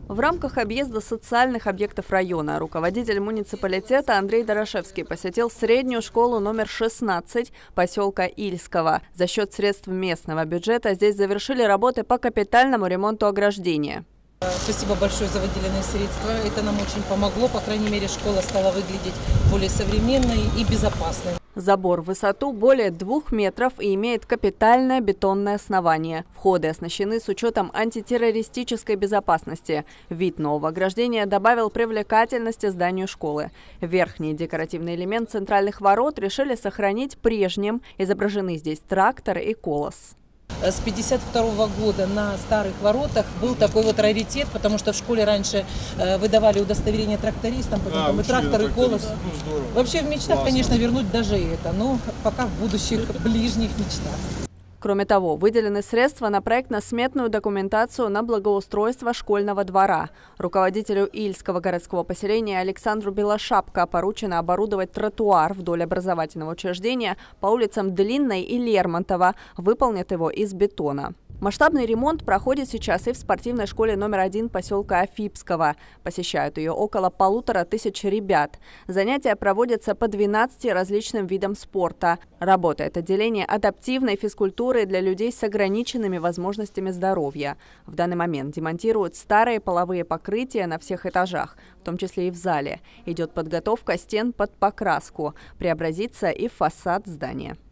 В рамках объезда социальных объектов района руководитель муниципалитета Андрей Дорошевский посетил среднюю школу номер 16 поселка Ильского. За счет средств местного бюджета здесь завершили работы по капитальному ремонту ограждения. Спасибо большое за выделенные средства. Это нам очень помогло. По крайней мере, школа стала выглядеть более современной и безопасной. Забор в высоту более 2 метров и имеет капитальное бетонное основание. Входы оснащены с учетом антитеррористической безопасности. Вид нового ограждения добавил привлекательности зданию школы. Верхний декоративный элемент центральных ворот решили сохранить прежним. Изображены здесь трактор и колос. С 1952 года на старых воротах был такой вот раритет, потому что в школе раньше выдавали удостоверение трактористам, потом и трактор, и колос. Вообще в мечтах, конечно, вернуть даже это, но пока в будущих ближних мечтах. Кроме того, выделены средства на проектно-сметную документацию на благоустройство школьного двора. Руководителю Ильского городского поселения Александру Белошапко поручено оборудовать тротуар вдоль образовательного учреждения по улицам Длинной и Лермонтова. Выполнят его из бетона. Масштабный ремонт проходит сейчас и в спортивной школе номер 1 поселка Афипского. Посещают ее около 1500 ребят. Занятия проводятся по 12 различным видам спорта. Работает отделение адаптивной физкультуры для людей с ограниченными возможностями здоровья. В данный момент демонтируют старые половые покрытия на всех этажах, в том числе и в зале. Идет подготовка стен под покраску. Преобразится и фасад здания.